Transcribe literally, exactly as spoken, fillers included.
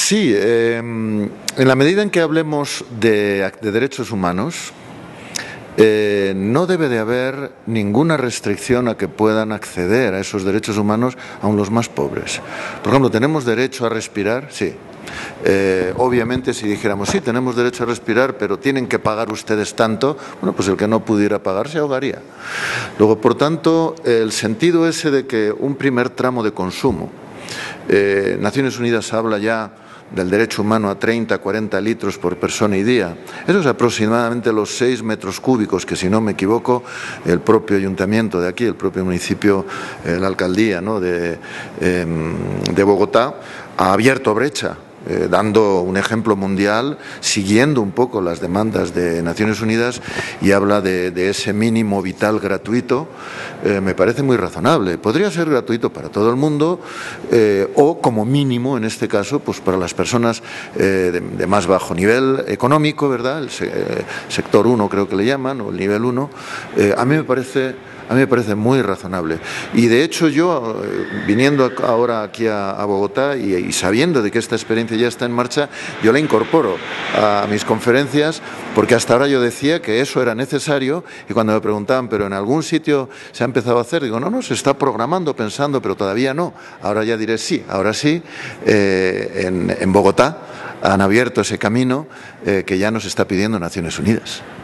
Sí, eh, en la medida en que hablemos de, de derechos humanos, eh, no debe de haber ninguna restricción a que puedan acceder a esos derechos humanos aun los más pobres. Por ejemplo, ¿tenemos derecho a respirar? Sí. Eh, obviamente, si dijéramos, sí, tenemos derecho a respirar, pero tienen que pagar ustedes tanto, bueno, pues el que no pudiera pagar se ahogaría. Luego, por tanto, el sentido ese de que un primer tramo de consumo, eh, Naciones Unidas habla ya del derecho humano a treinta, cuarenta litros por persona y día. Eso es aproximadamente los seis metros cúbicos que, si no me equivoco, el propio ayuntamiento de aquí, el propio municipio, eh, la alcaldía, ¿no?, de, eh, de Bogotá, ha abierto brecha, eh, dando un ejemplo mundial, siguiendo un poco las demandas de Naciones Unidas, y habla de, de ese mínimo vital gratuito. Eh, me parece muy razonable. Podría ser gratuito para todo el mundo, eh, o como mínimo, en este caso, pues para las personas eh, de, de más bajo nivel económico, ¿verdad? El se, eh, sector uno creo que le llaman, o el nivel uno. Eh, a mí me parece... A mí me parece muy razonable. Y de hecho yo, viniendo ahora aquí a, a Bogotá y, y sabiendo de que esta experiencia ya está en marcha, yo la incorporo a mis conferencias, porque hasta ahora yo decía que eso era necesario, y cuando me preguntaban, ¿pero en algún sitio se ha empezado a hacer? Digo, no, no, se está programando, pensando, pero todavía no. Ahora ya diré sí, ahora sí, eh, en, en Bogotá han abierto ese camino eh, que ya nos está pidiendo Naciones Unidas.